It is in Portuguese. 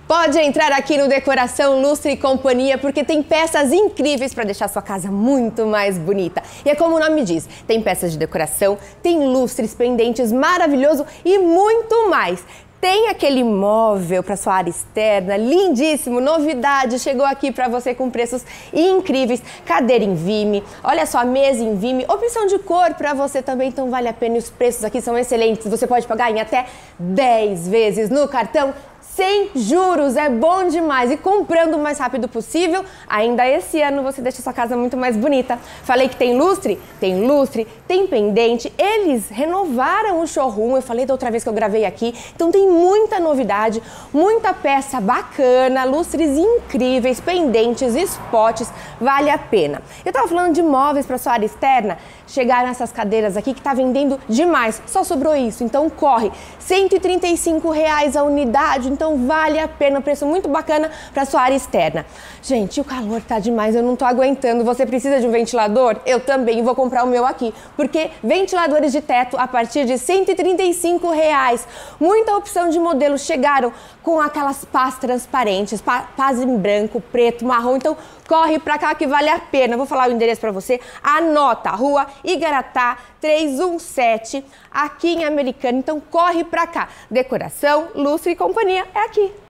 Pode entrar aqui no Decoração Lustre e Companhia, porque tem peças incríveis para deixar sua casa muito mais bonita. E é como o nome diz, tem peças de decoração, tem lustres, pendentes maravilhoso e muito mais. Tem aquele móvel para sua área externa, lindíssimo, novidade, chegou aqui para você com preços incríveis, cadeira em Vime, olha só, mesa em Vime, opção de cor para você também, então vale a pena e os preços aqui são excelentes, você pode pagar em até 10 vezes no cartão, sem juros, é bom demais. E comprando o mais rápido possível, ainda esse ano você deixa sua casa muito mais bonita. Falei que tem lustre, tem pendente. Eles renovaram o showroom, eu falei da outra vez que eu gravei aqui. Então tem muita novidade, muita peça bacana, lustres incríveis, pendentes, spots, vale a pena. Eu tava falando de móveis para sua área externa, chegaram essas cadeiras aqui que tá vendendo demais, só sobrou isso, então corre. R$135 a unidade, então vale a pena, preço muito bacana para sua área externa. Gente, o calor tá demais, eu não tô aguentando. Você precisa de um ventilador? Eu também vou comprar o meu aqui, porque ventiladores de teto a partir de R$135. Muita opção de modelos chegaram com aquelas pás transparentes, pás em branco, preto, marrom, então corre pra cá que vale a pena. Vou falar o endereço pra você, anota, Rua Igaratá 317, aqui em Americana, então corre pra cá. Decoração, Lustre e Companhia é aqui.